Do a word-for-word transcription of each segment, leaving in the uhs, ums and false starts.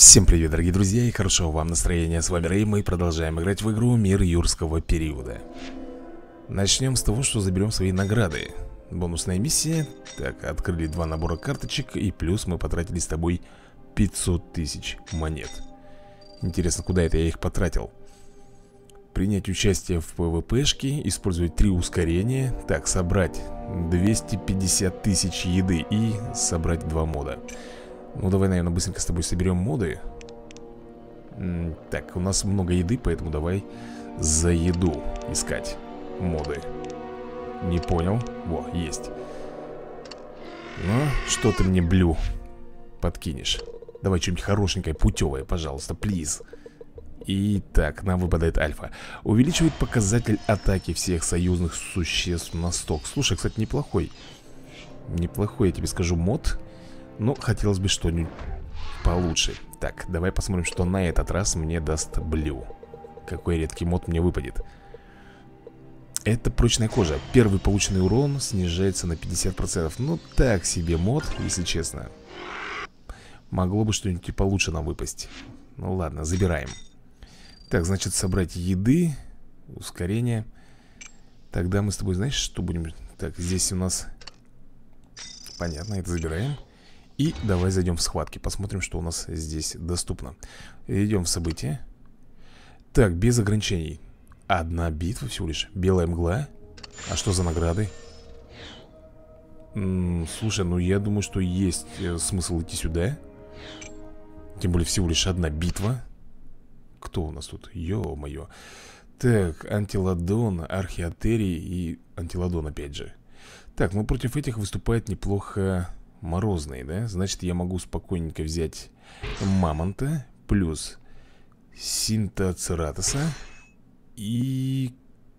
Всем привет, дорогие друзья, и хорошего вам настроения. С вами Рэй, мы продолжаем играть в игру Мир Юрского периода. Начнем с того, что заберем свои награды. Бонусная миссия. Так, открыли два набора карточек, и плюс мы потратили с тобой пятьсот тысяч монет. Интересно, куда это я их потратил? Принять участие в ПВПшке, использовать три ускорения. Так, собрать двести пятьдесят тысяч еды и собрать два мода. Ну, давай, наверное, быстренько с тобой соберем моды. М, Так, у нас много еды, поэтому давай за еду искать моды. Не понял. Во, есть. Ну, что ты мне, Блю, подкинешь? Давай что-нибудь хорошенькое, путевое, пожалуйста, плиз. И так, нам выпадает альфа. Увеличивает показатель атаки всех союзных существ на сто. Слушай, кстати, неплохой. Неплохой, я тебе скажу, мод. Но хотелось бы что-нибудь получше. Так, давай посмотрим, что на этот раз мне даст Блю. Какой редкий мод мне выпадет. Это прочная кожа. Первый полученный урон снижается на пятьдесят процентов. Ну, так себе мод, если честно. Могло бы что-нибудь и получше нам выпасть. Ну ладно, забираем. Так, значит, собрать еды. Ускорение. Тогда мы с тобой, знаешь, что будем... Так, здесь у нас... Понятно, это забираем. И давай зайдем в схватки. Посмотрим, что у нас здесь доступно. Идем в события. Так, без ограничений. Одна битва всего лишь. Белая мгла. А что за награды? М -м, слушай, ну я думаю, что есть э, смысл идти сюда. Тем более всего лишь одна битва. Кто у нас тут? Ё-моё. Так, антиладон, археотерий и антиладон опять же. Так, ну против этих выступает неплохо морозный, да? Значит, я могу спокойненько взять мамонта плюс синтоцератоса и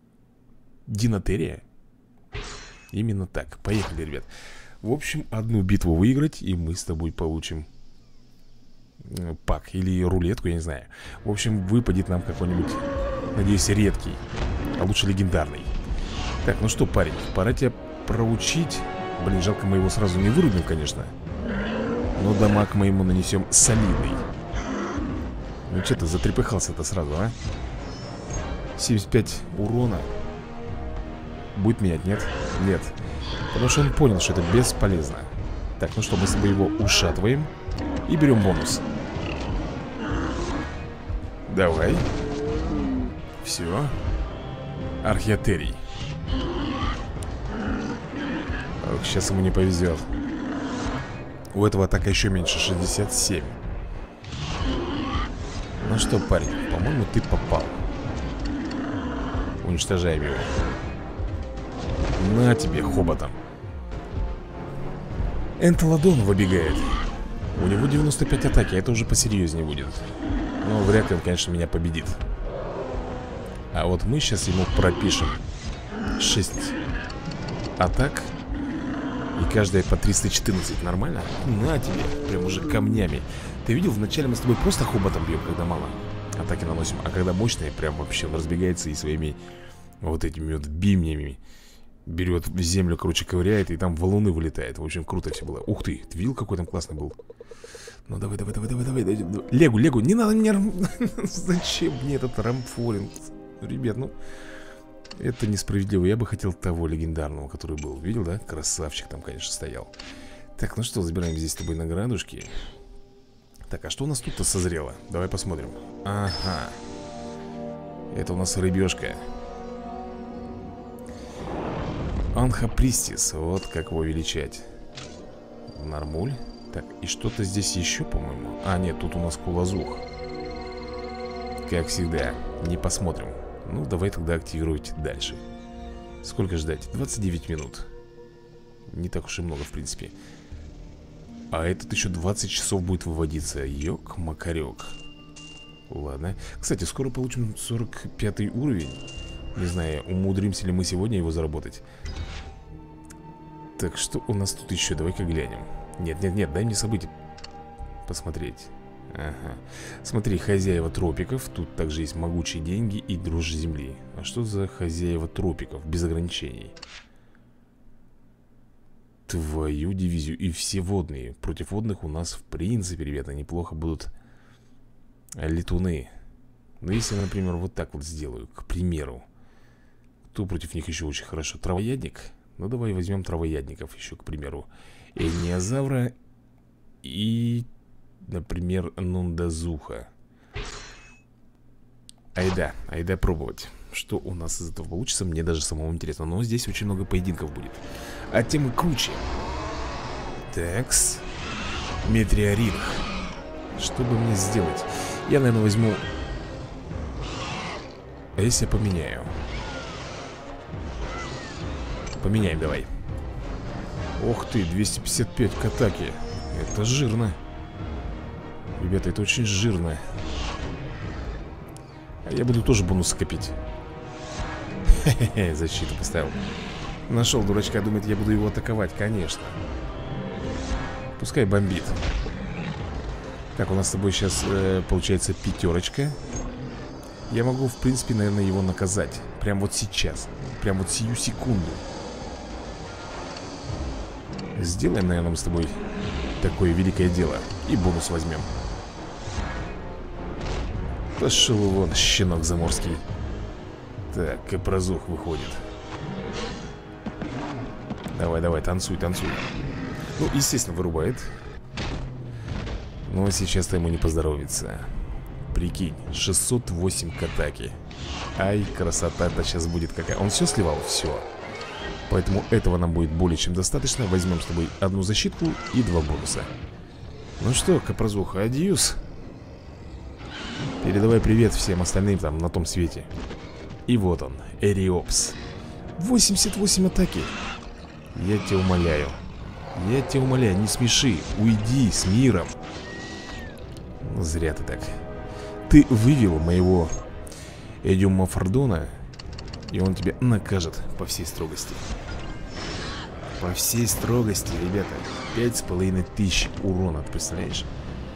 динотерия. Именно так. Поехали, ребят. В общем, одну битву выиграть, и мы с тобой получим пак или рулетку, я не знаю. В общем, выпадет нам какой-нибудь, надеюсь, редкий, а лучше легендарный. Так, ну что, парень, пора тебя проучить. Блин, жалко, мы его сразу не вырубим, конечно. Но дамаг мы ему нанесем солидный. Ну что ты затрепыхался-то сразу, а? семьдесят пять урона. Будет менять, нет? Нет. Потому что он понял, что это бесполезно. Так, ну что, мы с тобой его ушатываем и берем бонус. Давай. Все. Археотерий. Ох, сейчас ему не повезет. У этого атака еще меньше, шестьдесят семь. Ну что, парень, по-моему, ты попал. Уничтожаем его. На тебе, хоботом. Энтоладон выбегает. У него девяносто пять атаки, это уже посерьезнее будет. Но вряд ли он, конечно, меня победит. А вот мы сейчас ему пропишем шесть атак. И каждая по триста четырнадцать. Нормально? На тебе, прям уже камнями. Ты видел, вначале мы с тобой просто хоботом бьем, когда мало атаки наносим. А когда мощные, прям вообще он разбегается и своими вот этими вот бимнями берет в землю, короче, ковыряет, и там валуны вылетает. В общем, круто все было. Ух ты, ты видел, какой там классный был? Ну давай, давай, давай, давай, давай, давай. Легу, легу, не надо меня. Зачем мне этот рамфоринг? Ребят, ну это несправедливо. Я бы хотел того легендарного, который был. Видел, да? Красавчик там, конечно, стоял. Так, ну что, забираем здесь с тобой наградушки. Так, а что у нас тут-то созрело? Давай посмотрим. Ага. Это у нас рыбешка. Анхапристис. Вот как его величать. Нормуль. Так, и что-то здесь еще, по-моему. А, нет, тут у нас кулазух. Как всегда. Не посмотрим. Ну, давай тогда активировать дальше. Сколько ждать? двадцать девять минут. Не так уж и много, в принципе. А этот еще двадцать часов будет выводиться. Ёк-макарёк. Ладно. Кстати, скоро получим сорок пятый уровень. Не знаю, умудримся ли мы сегодня его заработать. Так, что у нас тут еще? Давай-ка глянем. Нет, нет, нет, дай мне события посмотреть. Ага. Смотри, хозяева тропиков. Тут также есть могучие деньги и дрожь земли. А что за хозяева тропиков? Без ограничений. Твою дивизию. И все водные. Против водных у нас, в принципе, ребята, неплохо будут Летуны. Но если, например, вот так вот сделаю, к примеру, то против них еще очень хорошо. Травоядник. Ну давай возьмем травоядников еще, к примеру. Эниозавра и, например, Нундазуха. Айда, айда пробовать. Что у нас из этого получится, мне даже самому интересно. Но здесь очень много поединков будет. А темы круче. Такс. Метеорит. Что бы мне сделать? Я, наверное, возьму... А если я поменяю? Поменяем давай. Ох ты, двести пятьдесят пять к атаке. Это жирно. Ребята, это очень жирно. А я буду тоже бонусы копить. Хе-хе-хе, защиту поставил. Нашел дурачка, думает, я буду его атаковать, конечно. Пускай бомбит. Так, у нас с тобой сейчас э, получается пятерочка. Я могу, в принципе, наверное, его наказать. Прям вот сейчас. Прям вот сию секунду. Сделаем, наверное, мы с тобой такое великое дело. И бонус возьмем. Пошел вон, щенок заморский. Так, Капрозух выходит. Давай, давай, танцуй, танцуй. Ну, естественно, вырубает. Но сейчас-то ему не поздоровится. Прикинь, шестьсот восемь к атаке. Ай, красота-то сейчас будет какая. Он все сливал? Все. Поэтому этого нам будет более чем достаточно. Возьмем с тобой одну защитку и два бонуса. Ну что, Капрозуха, адьюс. Передавай привет всем остальным там на том свете. И вот он, Эриопс. восемьдесят восемь атаки. Я тебя умоляю. Я тебя умоляю, не смеши. Уйди с миром. Ну, зря ты так. Ты вывел моего Эдиума Фордона, и он тебя накажет по всей строгости. По всей строгости, ребята. Пять с половиной тысяч урона, ты представляешь?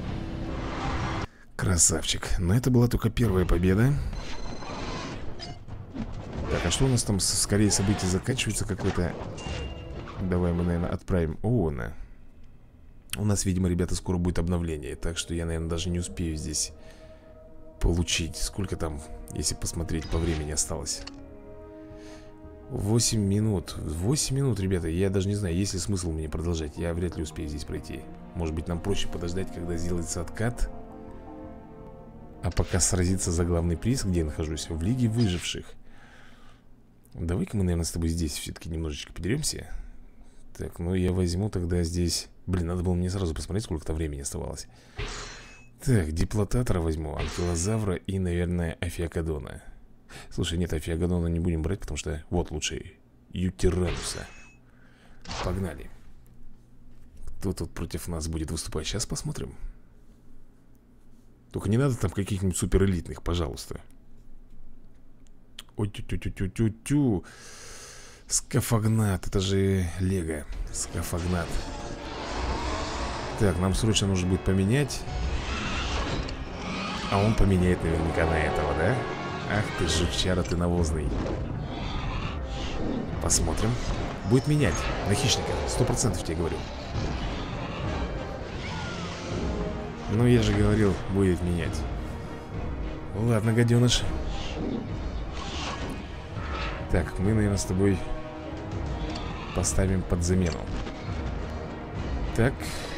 Красавчик. Но это была только первая победа. Так, а что у нас там? Скорее события заканчиваются какое-то. Давай мы, наверное, отправим Оуэна. У нас, видимо, ребята, скоро будет обновление. Так что я, наверное, даже не успею здесь получить. Сколько там, если посмотреть, по времени осталось? восемь минут. восемь минут, ребята. Я даже не знаю, есть ли смысл мне продолжать. Я вряд ли успею здесь пройти. Может быть, нам проще подождать, когда сделается откат. А пока сразиться за главный приз, где я нахожусь? В Лиге Выживших. Давай-ка мы, наверное, с тобой здесь все-таки немножечко подеремся. Так, ну я возьму тогда здесь... Блин, надо было мне сразу посмотреть, сколько там времени оставалось. Так, диплотатора возьму, анкилозавра и, наверное, Афиокодона. Слушай, нет, Афиокодона не будем брать, потому что... Вот лучше Ютирануса. Погнали. Кто тут против нас будет выступать? Сейчас посмотрим. Только не надо там каких-нибудь суперэлитных, пожалуйста. Ой, тю-тю-тю-тю-тю. Скафагнат, это же Лего. Скафагнат. Так, нам срочно нужно будет поменять. А он поменяет наверняка на этого, да? Ах ты, жучара, ты навозный. Посмотрим. Будет менять на хищника, сто процентов тебе говорю. Ну, я же говорил, будет менять. Ладно, гаденыш. Так, мы, наверное, с тобой поставим под замену. Так.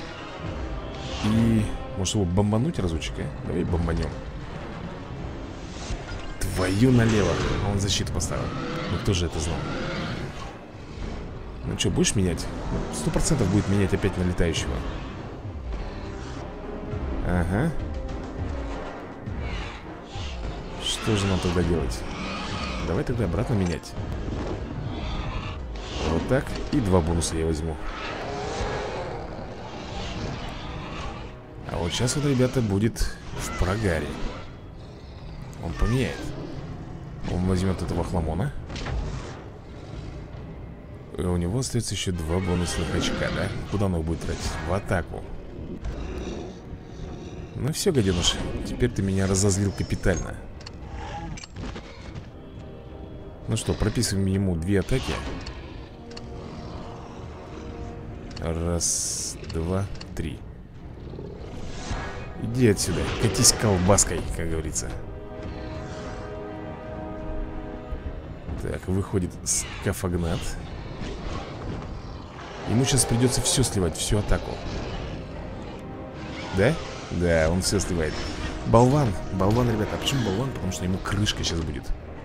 И... Может его бомбануть разочек, а? Давай бомбанем. Твою налево. Он защиту поставил. Ну кто же это знал? Ну что, будешь менять? Сто процентов будет менять опять на летающего. Ага. Что же нам тогда делать? Давай тогда обратно менять. Вот так. И два бонуса я возьму. А вот сейчас вот, ребята, будет в прогаре. Он поменяет. Он возьмет этого хламона. И у него остается еще два бонусных очка, да? Куда он их будет тратить? В атаку. Ну все, гаденыш, теперь ты меня разозлил капитально. Ну что, прописываем ему две атаки. Раз, два, три. Иди отсюда, катись колбаской, как говорится. Так, выходит Скафагнат. Ему сейчас придется все сливать, всю атаку. Да? Да, он все сливает. Болван, болван, ребята. А почему болван? Потому что ему крышка сейчас будет.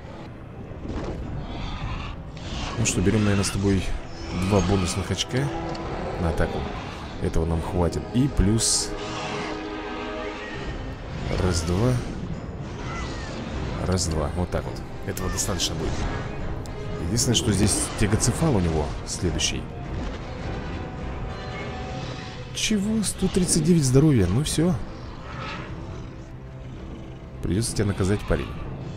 Ну что, берем, наверное, с тобой два бонусных очка на атаку. Этого нам хватит. И плюс... Раз-два. Раз-два. Вот так вот. Этого достаточно будет. Единственное, что здесь тегоцефал у него следующий. Чего? сто тридцать девять здоровья. Ну все. Придется тебя наказать, парень.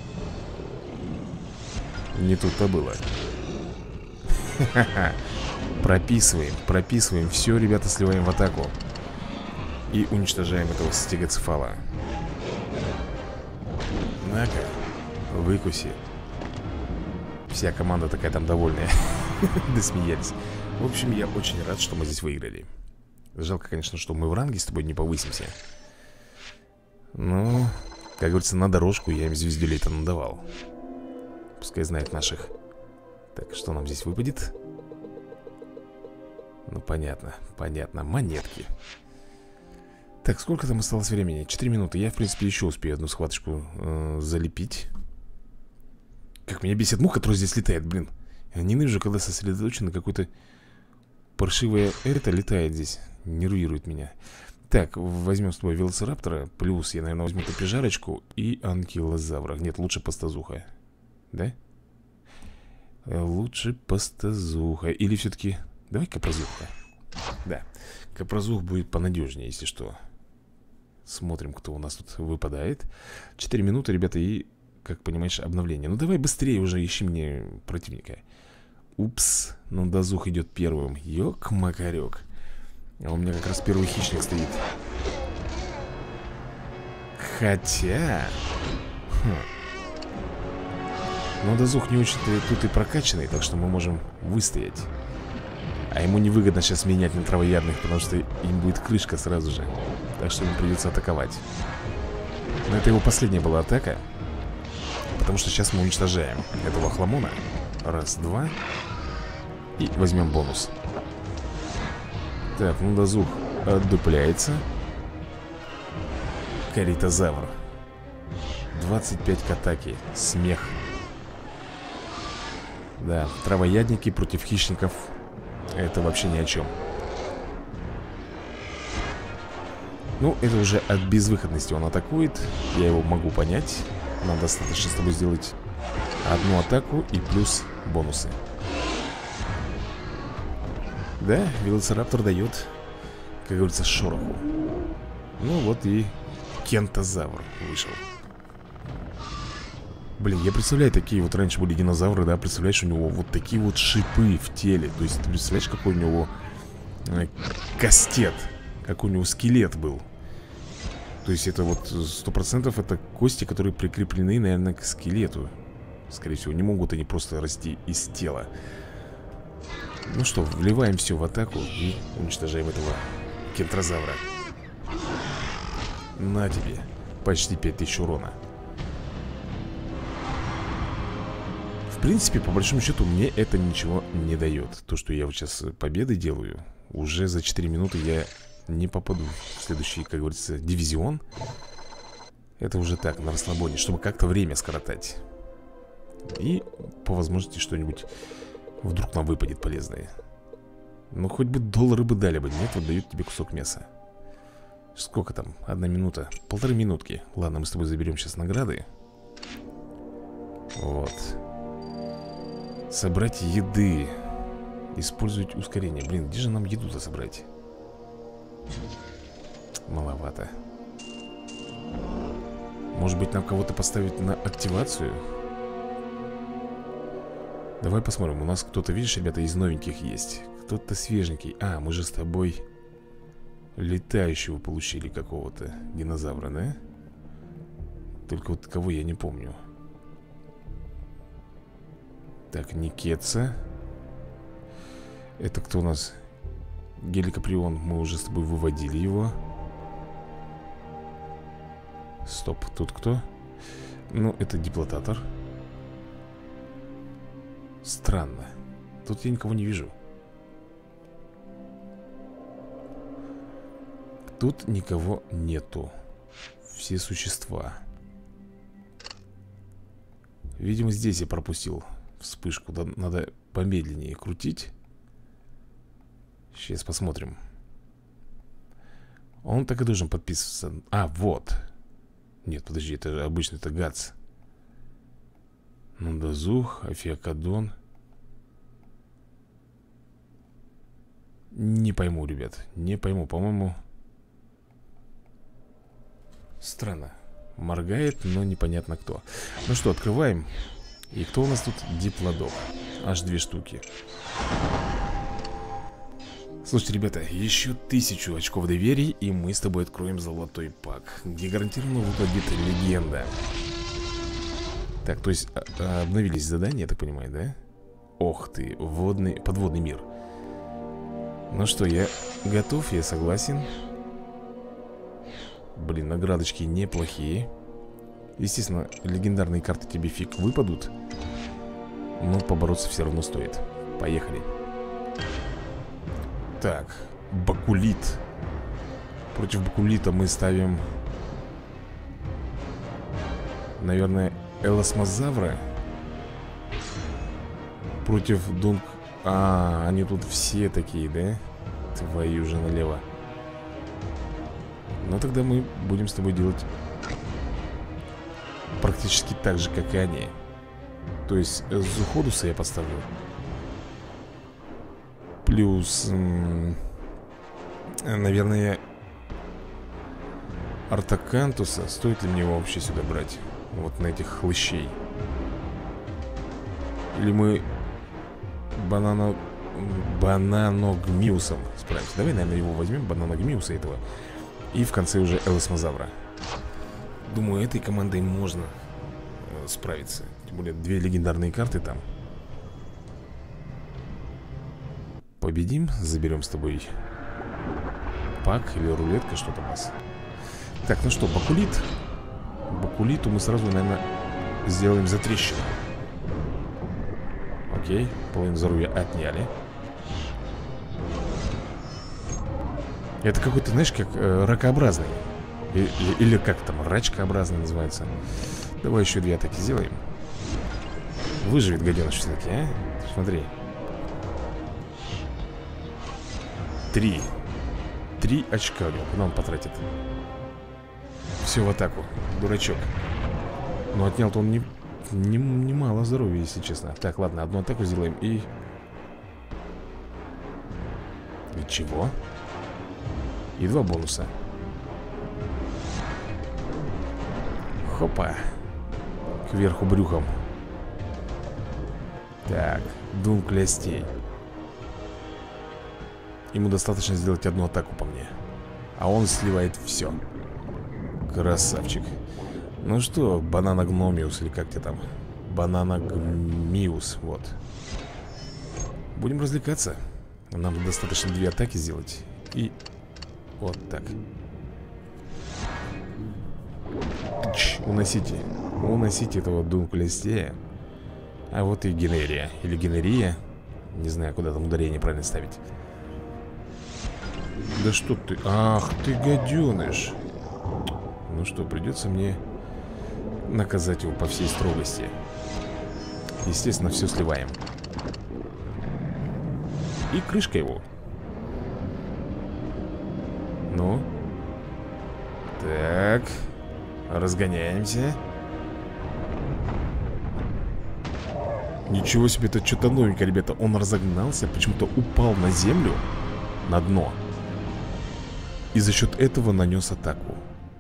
Не тут-то было. Ха-ха-ха. Прописываем, прописываем. Все, ребята, сливаем в атаку. И уничтожаем этого стегоцефала. На-ка, выкуси. Вся команда такая там довольная. Досмеялись. В общем, я очень рад, что мы здесь выиграли. Жалко, конечно, что мы в ранге с тобой не повысимся. Но, как говорится, на дорожку я им звездюлей-то надавал. Пускай знает наших. Так, что нам здесь выпадет? Ну, понятно, понятно. Монетки. Так, сколько там осталось времени? четыре минуты. Я, в принципе, еще успею одну схваточку э, залепить. Как меня бесит муха, которая здесь летает, блин. Я ненавижу, когда сосредоточен на какой-то паршивое это летает здесь. Нервирует меня. Так, возьмем с тобой велоцираптора. Плюс я, наверное, возьму копижарочку и анкилозавра. Нет, лучше пастазуха. Да? Лучше пастазуха. Или все-таки... Давай капрозуха. Да, капрозух будет понадежнее, если что. Смотрим, кто у нас тут выпадает. четыре минуты, ребята, и, как понимаешь, обновление. Ну давай быстрее уже ищи мне противника. Упс, ну дозух идет первым. Ёк-макарёк. А у меня как раз первый хищник стоит. Хотя... Хм. Но дозух не очень-то тут и прокачанный, так что мы можем выстоять. А ему невыгодно сейчас менять на травоядных, потому что им будет крышка сразу же. Так что ему придется атаковать. Но это его последняя была атака. Потому что сейчас мы уничтожаем этого хламона. Раз, два. И возьмем бонус. Так, ну дозух отдупляется. Каритозавр. двадцать пять к атаке. Смех. Да, травоядники против хищников. Это вообще ни о чем. Ну, это уже от безвыходности он атакует. Я его могу понять. Нам достаточно с тобой сделать одну атаку и плюс бонусы. Да, велоцираптор дает, как говорится, шороху. Ну вот и кентозавр вышел. Блин, я представляю, такие вот раньше были динозавры, да, представляешь, у него вот такие вот шипы в теле. То есть, ты представляешь, какой у него э, кастет, какой у него скелет был. То есть это вот сто процентов это кости, которые прикреплены, наверное, к скелету. Скорее всего, не могут они просто расти из тела. Ну что, вливаем все в атаку и уничтожаем этого кентрозавра. На тебе, почти пять тысяч урона. В принципе, по большому счету, мне это ничего не дает. То, что я вот сейчас победы делаю, уже за четыре минуты я не попаду в следующий, как говорится, дивизион. Это уже так, на расслабоне, чтобы как-то время скоротать. И по возможности что-нибудь вдруг нам выпадет полезное. Ну, хоть бы доллары бы дали бы. Нет, вот дают тебе кусок мяса. Сколько там? Одна минута. Полторы минутки. Ладно, мы с тобой заберем сейчас награды. Вот. Собрать еды. Использовать ускорение. Блин, где же нам еду-то собрать? Маловато. Может быть, нам кого-то поставить на активацию? Давай посмотрим. У нас кто-то, видишь, ребята, из новеньких есть. Кто-то свеженький. А, мы же с тобой летающего получили какого-то динозавра, да? Только вот кого я не помню. Так, Никетса. Это кто у нас? Геликоприон. Мы уже с тобой выводили его. Стоп, тут кто? Ну, это диплотатор. Странно. Тут я никого не вижу. Тут никого нету. Все существа. Видимо, здесь я пропустил вспышку. Надо помедленнее крутить. Сейчас посмотрим. Он так и должен подписываться. А, вот. Нет, подожди, это обычно это ГАЦ. Нандазух, Афиакадон. Не пойму, ребят. Не пойму, по-моему. Странно. Моргает, но непонятно кто. Ну что, открываем. И кто у нас тут? Диплодок. Аж две штуки. Слушайте, ребята, еще тысячу очков доверия, и мы с тобой откроем золотой пак, где гарантированно выпадет легенда. Так, то есть а, обновились задания, я так понимаю, да? Ох ты, водный, подводный мир. Ну что, я готов, я согласен. Блин, наградочки неплохие. Естественно, легендарные карты тебе фиг выпадут, но побороться все равно стоит. Поехали. Так, Бакулит. Против Бакулита мы ставим, наверное, Элосмозавра. Против Дунк... А, они тут все такие, да? Твою же налево. Ну тогда мы будем с тобой делать практически так же, как и они. То есть Зуходуса я поставлю. Плюс, наверное, Артакантуса. Стоит ли мне его вообще сюда брать? Вот на этих хлыщей. Или мы банано... Бананогмиусом справимся. Давай, наверное, его возьмем, Бананогмиуса этого. И в конце уже Элосмозавра. Думаю, этой командой можно справиться. Тем более две легендарные карты там. Победим, заберем с тобой пак или рулетка, что-то у нас. Так, ну что, Бакулит. Бакулиту мы сразу, наверное, сделаем затрещину. Окей, половину здоровья отняли. Это какой-то, знаешь, как э, ракообразный. Или, или как там, рачкообразный называется. Давай еще две атаки сделаем. Выживет гаденыш все-таки, а? Смотри. Три. Три очка у него. Куда он потратит? Все в атаку. Дурачок. Но отнял-то он не, не, не мало здоровья, если честно. Так, ладно, одну атаку сделаем и... И чего? И два бонуса. Хопа. Кверху брюхом. Так, дум клястей. Ему достаточно сделать одну атаку по мне. А он сливает все. Красавчик. Ну что, Бананогномиус или как тебе там? Бананогмиус, вот. Будем развлекаться. Нам достаточно две атаки сделать. И вот так. Ч, уносите. Уносите этого Дунклястея. А вот и Генерия. Или Генерия. Не знаю, куда там ударение правильно ставить. Да что ты... Ах ты, гаденыш. Ну что, придется мне наказать его по всей строгости. Естественно, все сливаем. И крышка его. Ну. Так. Разгоняемся. Ничего себе, это что-то новенькое, ребята. Он разогнался, почему-то упал на землю, на дно. И за счет этого нанес атаку.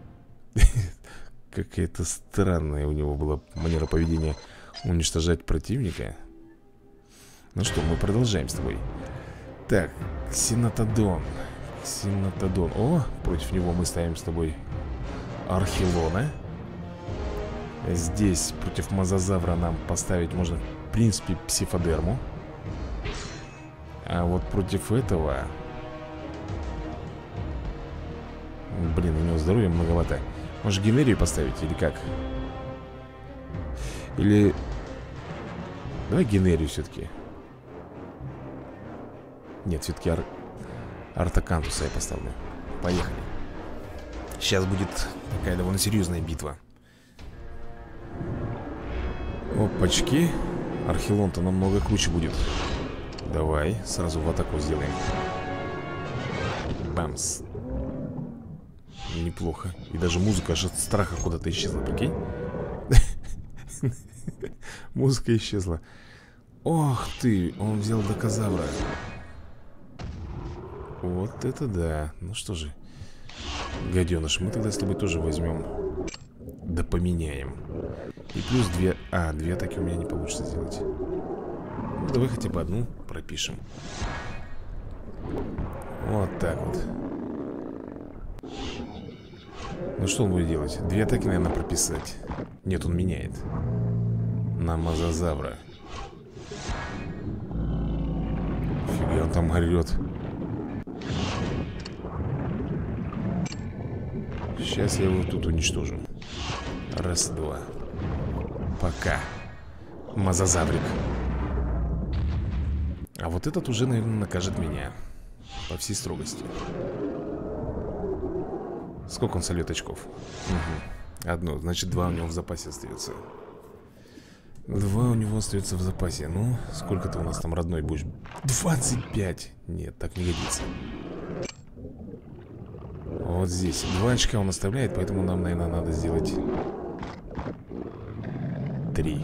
Какая-то странная у него была манера поведения уничтожать противника. Ну что, мы продолжаем с тобой. Так, Ксенотодон. Ксенотодон. О, против него мы ставим с тобой Архилона. Здесь против Мозазавра нам поставить можно, в принципе, Псифодерму. А вот против этого... Блин, у него здоровья многовато. Может, генерию поставить или как? Или... Давай генерию все-таки. Нет, все-таки ар... Артакантуса я поставлю. Поехали. Сейчас будет такая довольно серьезная битва. Опачки. Архилон-то намного круче будет. Давай, сразу в атаку сделаем. Бамс. Неплохо. И даже музыка аж от страха куда-то исчезла, прикинь. Музыка исчезла. Ох ты, он взял докозавра. Вот это да. Ну что же, гаденыш, мы тогда с тобой тоже возьмем. Да поменяем. И плюс две... А, две атаки у меня не получится сделать. Ну, давай хотя бы одну пропишем. Вот так вот. Ну что он будет делать? Две атаки, наверное, прописать. Нет, он меняет на мозазавра. Фига, он там орет. Сейчас я его тут уничтожу. Раз, два. Пока. Мозазаврик. А вот этот уже, наверное, накажет меня. По всей строгости. Сколько он сольет очков? Угу. Одно, значит два у него в запасе остается. Два у него остается в запасе. Ну, сколько ты у нас там, родной, будешь? двадцать пять. Нет, так не годится. Вот здесь два очка он оставляет, поэтому нам, наверное, надо сделать три.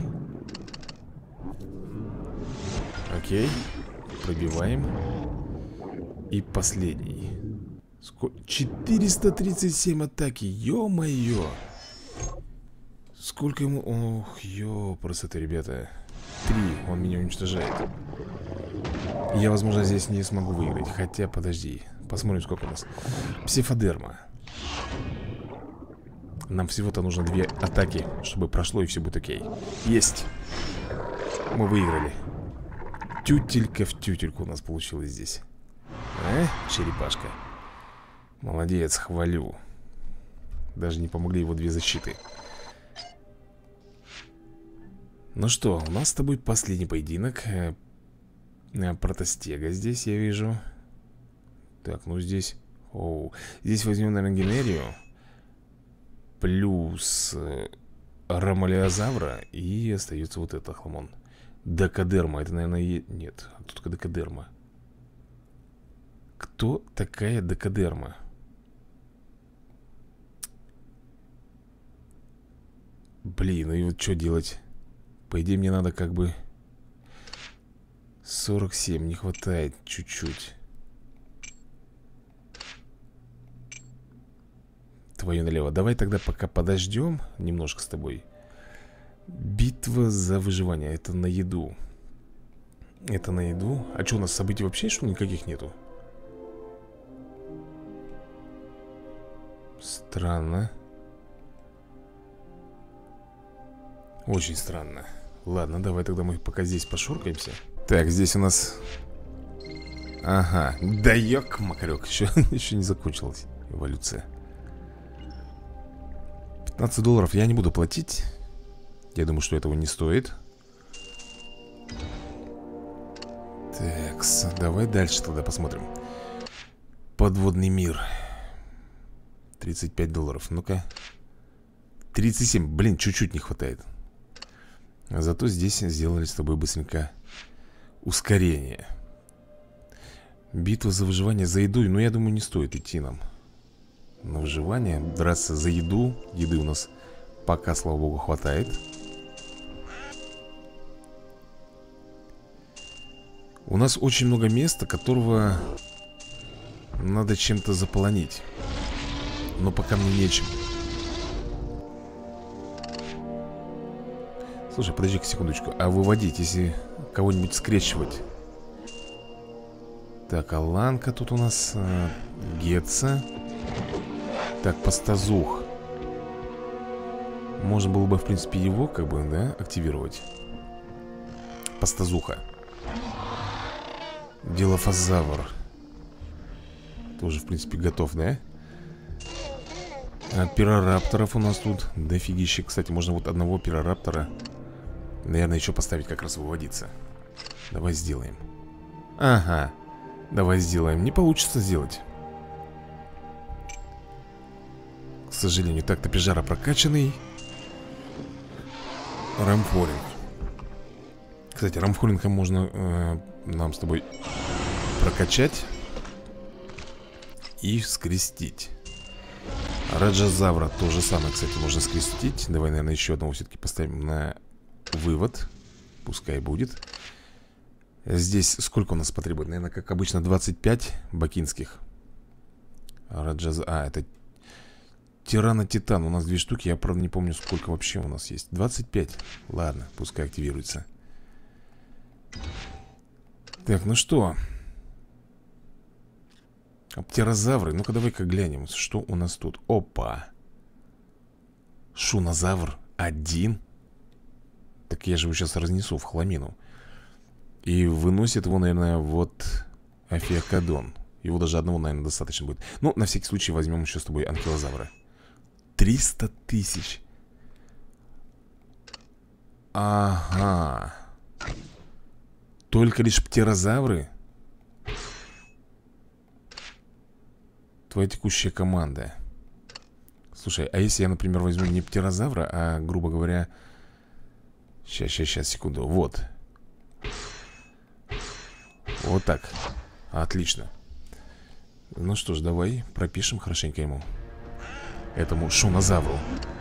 Окей. Пробиваем. И последний. четыреста тридцать семь атаки. Ё-моё. Сколько ему... Ох, ё, просто это, ребята. Три. Он меня уничтожает. Я, возможно, здесь не смогу выиграть. Хотя, подожди. Посмотрим, сколько у нас. Псифодерма. Нам всего-то нужно две атаки, чтобы прошло и все будет окей. Есть. Мы выиграли. Тютелька в тютельку у нас получилось здесь. А, черепашка. Молодец, хвалю. Даже не помогли его две защиты. Ну что, у нас с тобой последний поединок. Протостега здесь я вижу. Так, ну здесь... Оу. Здесь возьмем, наверное, генерию. Плюс э, ромалиозавра. И остается вот это, хламон. Докодерма, это, наверное, е... Нет, а кто такая докодерма? Кто такая докодерма? Блин, ну и вот что делать? По идее, мне надо как бы... сорок семь, не хватает чуть-чуть. Твою налево. Давай тогда пока подождем немножко с тобой. Битва за выживание. Это на еду. Это на еду. А что, у нас событий вообще, что ли, никаких нету? Странно. Очень странно. Ладно, давай тогда мы пока здесь пошуркаемся. Так, здесь у нас... Ага, да ёк-макарёк. Еще, еще не закончилась эволюция. пятнадцать долларов я не буду платить. Я думаю, что этого не стоит. Так, давай дальше тогда посмотрим. Подводный мир. тридцать пять долларов, ну-ка. тридцать семь, блин, чуть-чуть не хватает. Зато здесь сделали с тобой быстренько ускорение. Битва за выживание, за еду. Ну, я думаю, не стоит идти нам на выживание, драться за еду. Еды у нас пока, слава богу, хватает. У нас очень много места, которого надо чем-то заполонить. Но пока мне нечем. Слушай, подожди-ка секундочку. А выводить, если кого-нибудь скрещивать? Так, Аланка тут у нас, а, Гетца. Так, Пастазух. Можно было бы, в принципе, его, как бы, да, активировать. Пастазуха. Делофазавр. Тоже, в принципе, готов, да? А, пирорапторов у нас тут дофигища. Кстати, можно вот одного пирораптора, наверное, еще поставить как раз выводиться. Давай сделаем. Ага. Давай сделаем. Не получится сделать, к сожалению. Так, топижара прокачанный. Рамфоринг. Кстати, рамфорингом можно э, нам с тобой прокачать и скрестить. Раджазавра то же самое, кстати, можно скрестить. Давай, наверное, еще одного все-таки поставим на вывод. Пускай будет. Здесь сколько у нас потребует? Наверное, как обычно, двадцать пять бакинских. Раджаз... А, это Тирана Титан. У нас две штуки. Я, правда, не помню, сколько вообще у нас есть. двадцать пять. Ладно, пускай активируется. Так, ну что? Птерозавры. Ну-ка, давай-ка глянем, что у нас тут. Опа. Шунозавр один. Так я же его сейчас разнесу в хламину. И выносит его, наверное, вот Афиокадон. Его даже одного, наверное, достаточно будет. Ну, на всякий случай возьмем еще с тобой анкилозавра. триста тысяч. Ага. Только лишь птерозавры? Твоя текущая команда. Слушай, а если я, например, возьму не птерозавра, а, грубо говоря... Сейчас, сейчас, сейчас, секунду. Вот. Вот так. Отлично. Ну что ж, давай пропишем хорошенько ему. Этому шунозавру.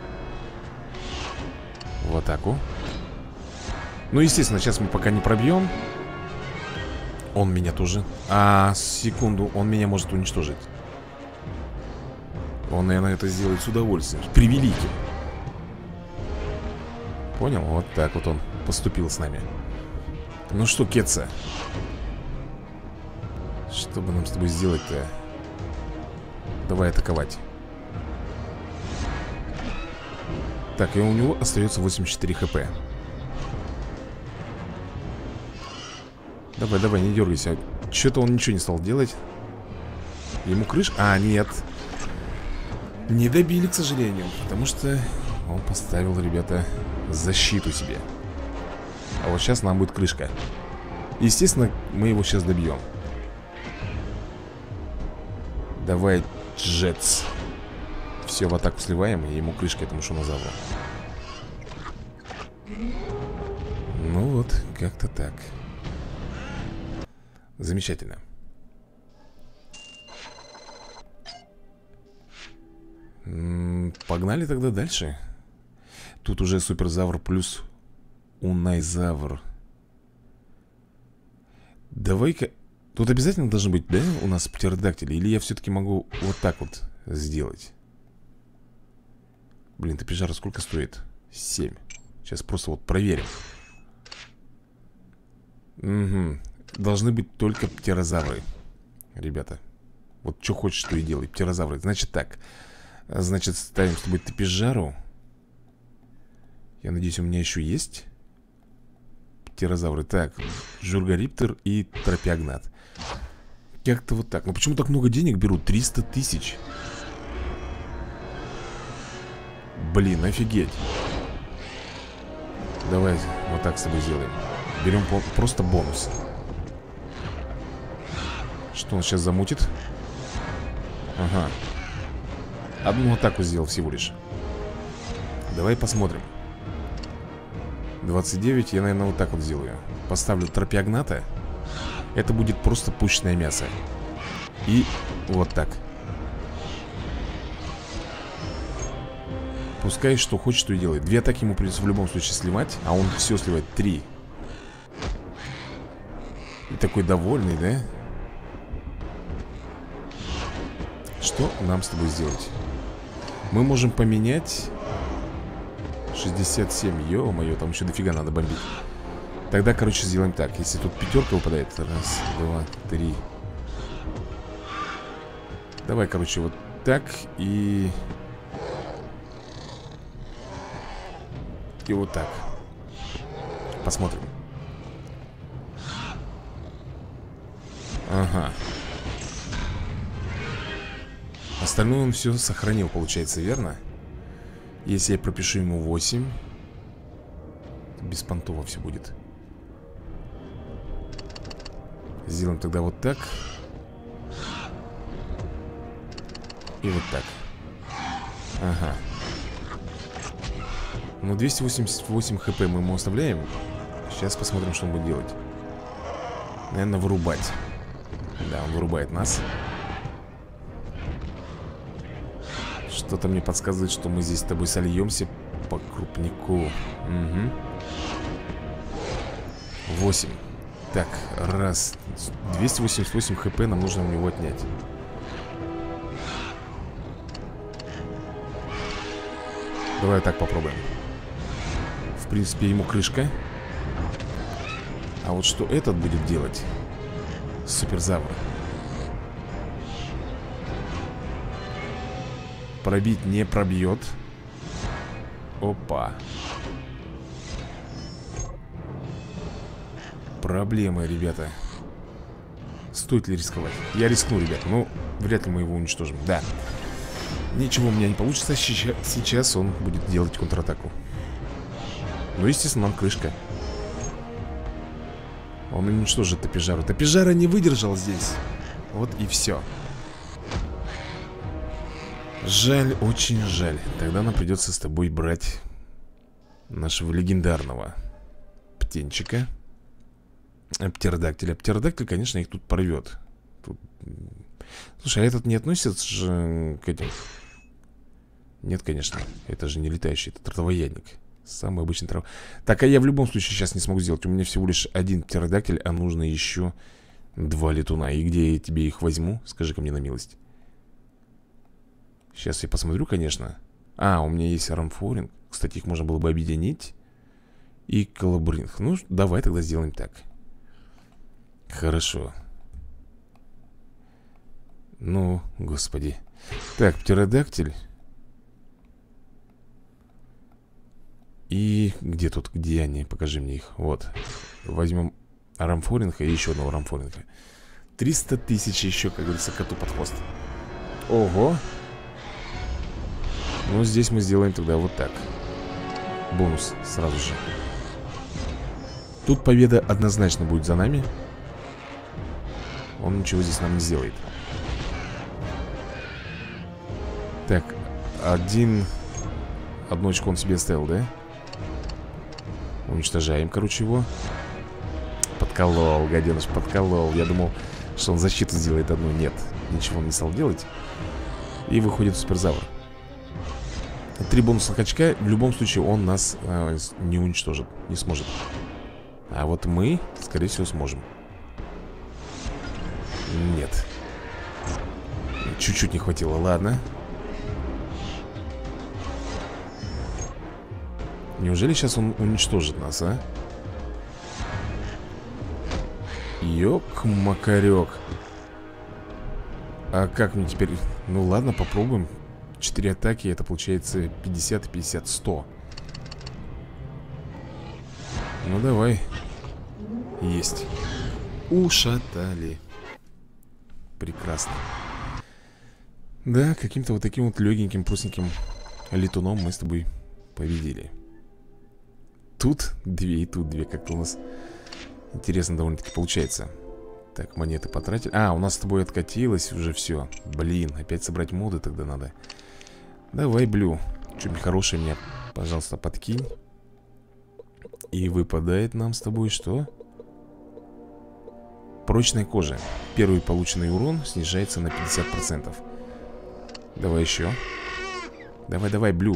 В атаку. Ну, естественно, сейчас мы пока не пробьем. Он меня тоже. А, секунду, он меня может уничтожить. Он, наверное, это сделает с удовольствием. С превеликим. Понял? Вот так вот он поступил с нами. Ну что, Кетса? Что бы нам с тобой сделать-то? Давай атаковать. Так, и у него остается восемьдесят четыре хп. Давай, давай, не дергайся. Что-то он ничего не стал делать. Ему крыша? А, нет. Не добили, к сожалению. Потому что он поставил, ребята, защиту себе. А вот сейчас нам будет крышка. Естественно, мы его сейчас добьем. Давай, Джетс. Все в атаку сливаем, и ему крышка этому шунозавру. Ну вот, как-то так. Замечательно. М-м, погнали тогда дальше. Тут уже суперзавр плюс унайзавр. Давай-ка... Тут обязательно должны быть, да, у нас птеродактили? Или я все-таки могу вот так вот сделать? Блин, топижара сколько стоит? семь. Сейчас просто вот проверим. Угу. Должны быть только птерозавры. Ребята, вот что хочешь, то и делай. Птерозавры, значит так. Значит, ставим с тобой топижару. Я надеюсь, у меня еще есть птерозавры. Так, Жургариптер и Тропиогнат. Как-то вот так. Но почему так много денег берут? триста тысяч. Блин, офигеть. Давай вот так с тобой сделаем. Берем просто бонус. Что он сейчас замутит? Ага. Одну атаку сделал всего лишь. Давай посмотрим. двадцать девять, я, наверное, вот так вот сделаю. Поставлю Тропиогната. Это будет просто пушечное мясо. И вот так. Пускай что хочет, то и делает. Две атаки ему придется в любом случае сливать. А он все сливает. Три. И такой довольный, да? Что нам с тобой сделать? Мы можем поменять шестьдесят семь. Ё-моё, там еще дофига надо бомбить. Тогда, короче, сделаем так. Если тут пятерка выпадает. Раз, два, три. Давай, короче, вот так. И... И вот так. Посмотрим. Ага. Остальное он все сохранил, получается, верно? Если я пропишу ему восемь, беспонтово все будет. Сделаем тогда вот так. И вот так. Ага. Ну, двести восемьдесят восемь хп мы ему оставляем. Сейчас посмотрим, что он будет делать. Наверное, вырубать. Да, он вырубает нас. Что-то мне подсказывает, что мы здесь с тобой сольемся по крупнику. Угу. восемь. Так, раз. двести восемьдесят восемь хп нам нужно у него отнять. Давай так попробуем. В принципе, ему крышка. А вот что этот будет делать? Суперзавр. Пробить не пробьет. Опа. Проблемы, ребята. Стоит ли рисковать? Я рискну, ребят. Ну, вряд ли мы его уничтожим. Да. Ничего у меня не получится. Сейчас он будет делать контратаку. Ну, естественно, нам крышка. Он уничтожит Топижару. Топижара не выдержал здесь. Вот и все. Жаль, очень жаль. Тогда нам придется с тобой брать нашего легендарного птенчика. Птеродактиля. Птеродактиль, конечно, их тут порвет. Тут... Слушай, а этот не относится же к этим? Нет, конечно. Это же не летающий, это травоядник. Самый обычный трав... Так, а я в любом случае сейчас не смогу сделать. У меня всего лишь один птеродактиль, а нужно еще два летуна. И где я тебе их возьму? Скажи-ка мне на милость. Сейчас я посмотрю, конечно. А, у меня есть рамфоринг. Кстати, их можно было бы объединить. И колобринг. Ну, давай тогда сделаем так. Хорошо. Ну, господи. Так, птеродактиль. И где тут, где они? Покажи мне их. Вот. Возьмем рамфоринга и еще одного рамфоринга. триста тысяч еще, как говорится, коту под хвост. Ого. Ну, здесь мы сделаем тогда вот так. Бонус сразу же. Тут победа однозначно будет за нами. Он ничего здесь нам не сделает. Так, один... Одну очко он себе оставил, да? Уничтожаем, короче, его. Подколол, гаденыш, подколол. Я думал, что он защиту сделает одну. Нет, ничего он не стал делать. И выходит суперзавр. Три бонусных очка. В любом случае он нас э, не уничтожит, не сможет. А вот мы, скорее всего, сможем. Нет. Чуть-чуть не хватило, ладно. Неужели сейчас он уничтожит нас, а? Ёк-макарёк. А как мне теперь... Ну ладно, попробуем. Четыре атаки, это получается пятьдесят, пятьдесят, сто. Ну давай. Есть. Ушатали. Прекрасно. Да, каким-то вот таким вот легеньким, простеньким летуном мы с тобой победили. Тут две и тут две. Как-то у нас интересно довольно-таки получается. Так, монеты потратили. А, у нас с тобой откатилось уже все. Блин, опять собрать моды тогда надо. Давай, Блю, что-нибудь хорошее мне, пожалуйста, подкинь. И выпадает нам с тобой что? Прочная кожа. Первый полученный урон снижается на пятьдесят процентов. Давай еще. Давай, давай, Блю.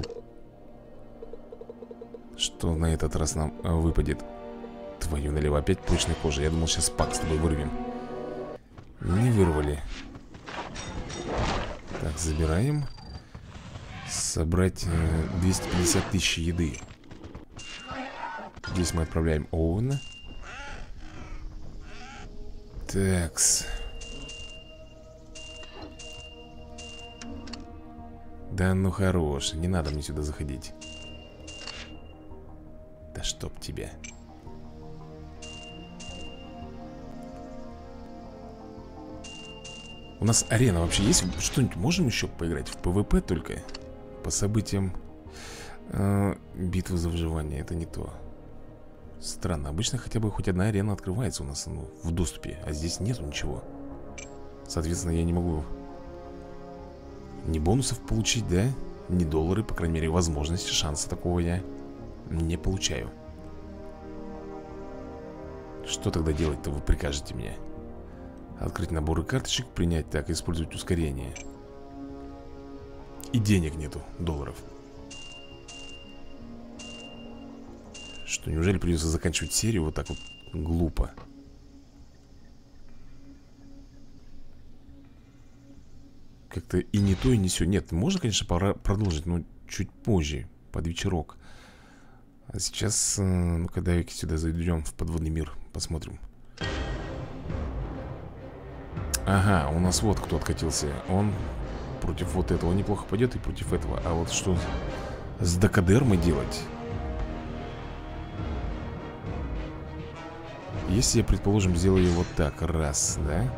Что на этот раз нам выпадет? Твою налево, опять прочная кожа. Я думал, сейчас пак с тобой вырвем. Не вырвали. Так, забираем. Собрать э, двести пятьдесят тысяч еды. Здесь мы отправляем Оуэна. Такс. Да ну хорош, не надо мне сюда заходить. Да чтоб тебя. У нас арена вообще есть? Что-нибудь можем еще поиграть? В ПВП только? По событиям э, битвы за выживание. Это не то. Странно, обычно хотя бы хоть одна арена открывается у нас, ну, в доступе. А здесь нету ничего. Соответственно, я не могу ни бонусов получить, да? Ни доллары, по крайней мере, возможности, шанса такого я не получаю. Что тогда делать-то, вы прикажете мне? Открыть наборы карточек, принять, так, использовать ускорение. И денег нету, долларов. Что, неужели придется заканчивать серию вот так вот глупо? Как-то и не то, и не сё. Нет, можно, конечно, пора продолжить, но чуть позже, под вечерок. А сейчас, ну, когда сюда зайдем в подводный мир, посмотрим. Ага, у нас вот кто откатился. Он против вот этого неплохо пойдет и против этого. А вот что с Декадермой делать? Если я, предположим, сделаю вот так, раз, да?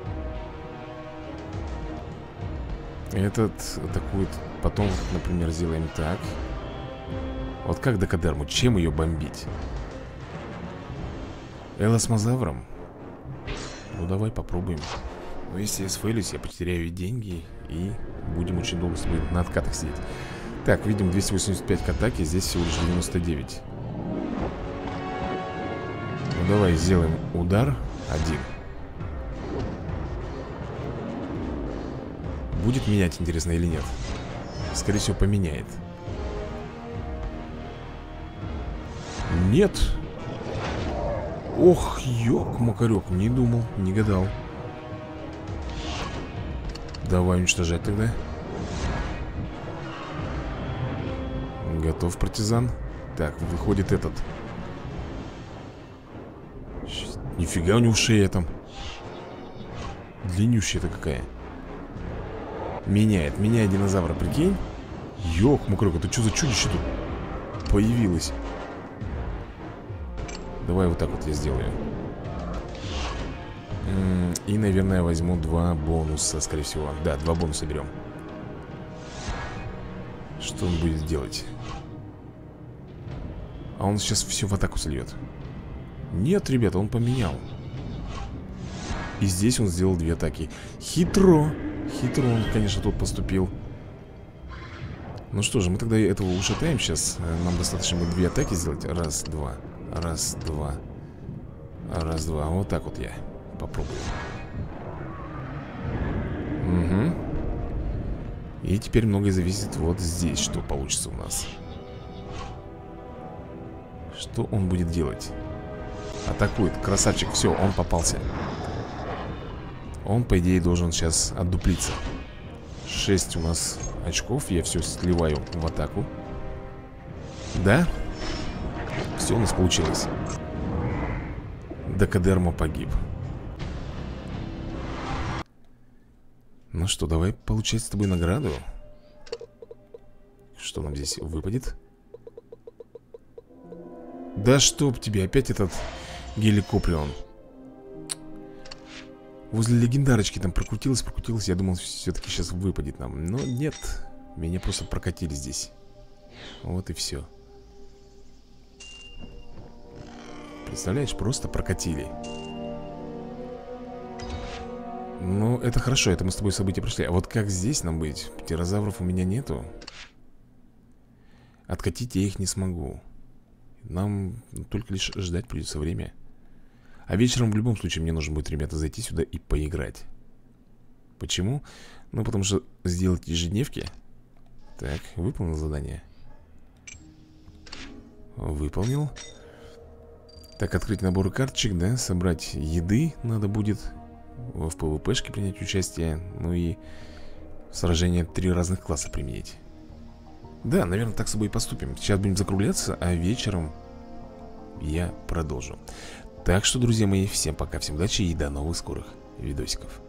Этот атакует. Потом, например, сделаем так. Вот как Декадерму? Чем ее бомбить? Элосмозавром? Ну давай попробуем. Но если я сфейлюсь, я потеряю деньги и будем очень долго с тобой на откатах сидеть. Так, видим двести восемьдесят пять к атаке. Здесь всего лишь девяносто девять. Ну давай сделаем удар. Один. Будет менять, интересно, или нет? Скорее всего, поменяет. Нет. Ох, ёк-макарёк, не думал, не гадал. Давай уничтожать тогда. Готов, партизан. Так, выходит этот. Нифига у него шея там. Длиннющая-то какая. Меняет, меняет динозавра, прикинь. Ёк-макарёк, это что за чудище тут появилось? Давай вот так вот я сделаю. И, наверное, возьму два бонуса, скорее всего. Да, два бонуса берем. Что он будет делать? А он сейчас все в атаку сольет. Нет, ребята, он поменял. И здесь он сделал две атаки. Хитро. Хитро он, конечно, тут поступил. Ну что же, мы тогда этого ушатаем сейчас. Нам достаточно будет две атаки сделать. Раз, два. Раз, два. Раз, два. Вот так вот я попробую. Угу. И теперь многое зависит вот здесь, что получится у нас. Что он будет делать? Атакует, красавчик, все, он попался. Он, по идее, должен сейчас отдуплиться. шесть у нас очков, я все сливаю в атаку. Да? Все у нас получилось. Декадерма погиб. Ну что, давай получать с тобой награду. Что нам здесь выпадет? Да чтоб тебе, опять этот геликоприон. Возле легендарочки там прокрутилось, прокрутилось. Я думал, все-таки сейчас выпадет нам. Но нет, меня просто прокатили здесь. Вот и все. Представляешь, просто прокатили. Ну, это хорошо, это мы с тобой события прошли. А вот как здесь нам быть? Птерозавров у меня нету. Откатить я их не смогу. Нам только лишь ждать придется время. А вечером в любом случае мне нужно будет, ребята, зайти сюда и поиграть. Почему? Ну, потому что сделать ежедневки. Так, выполнил задание. Выполнил. Так, открыть наборы карточек, да, собрать еды надо будет. В ПВПшке принять участие. Ну и сражение три разных класса применить. Да, наверное, так с собой и поступим. Сейчас будем закругляться, а вечером я продолжу. Так что, друзья мои, всем пока, всем удачи и до новых скорых видосиков.